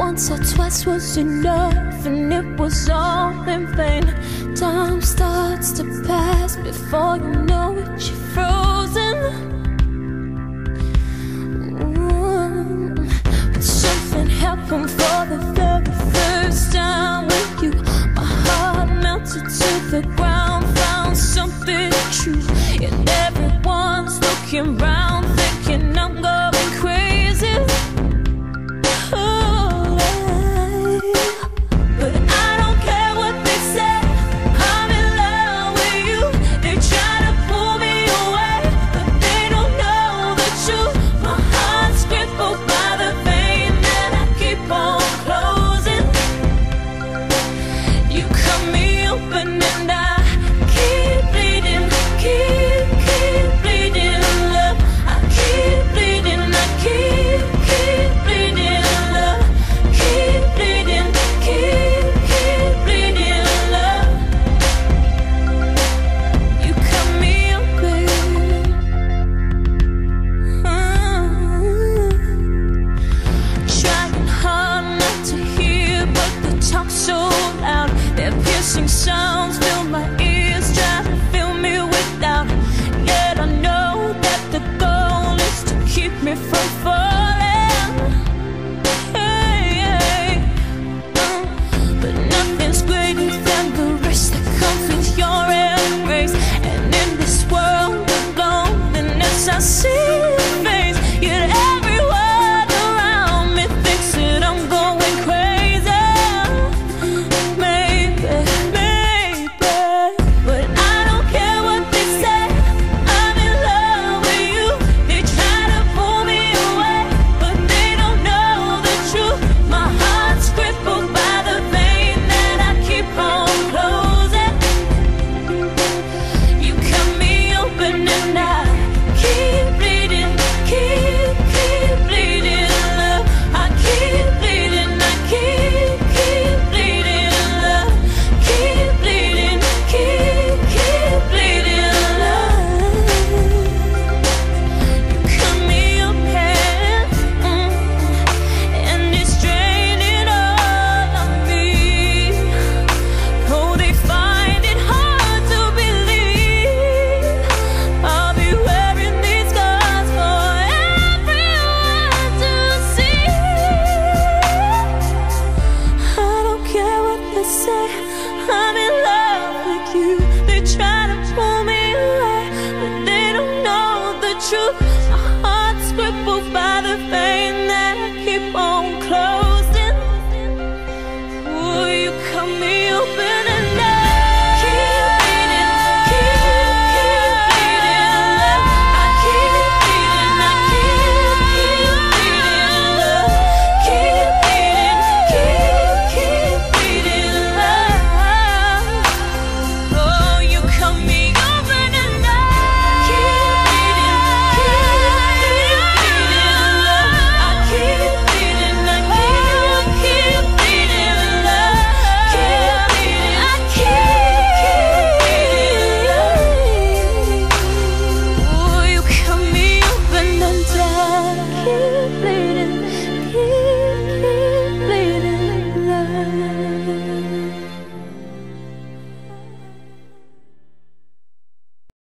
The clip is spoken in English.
Once or twice was enough, and it was all in vain. Time starts to pass before you know it, you're frozen. But something happened for the very first time with you. My heart melted to the ground, found something true. And everyone's looking round, thinking I'm going crazy. Sounds fill my ears, try to fill me with doubt. Yet I know that the goal is to keep me from falling. But nothing's greater than the rest that comes with your embrace. And in this world of loneliness, I see your face. Yet everyone around me thinks that I'm going crazy. I'm in love with you. They try to pull me away, but they don't know the truth.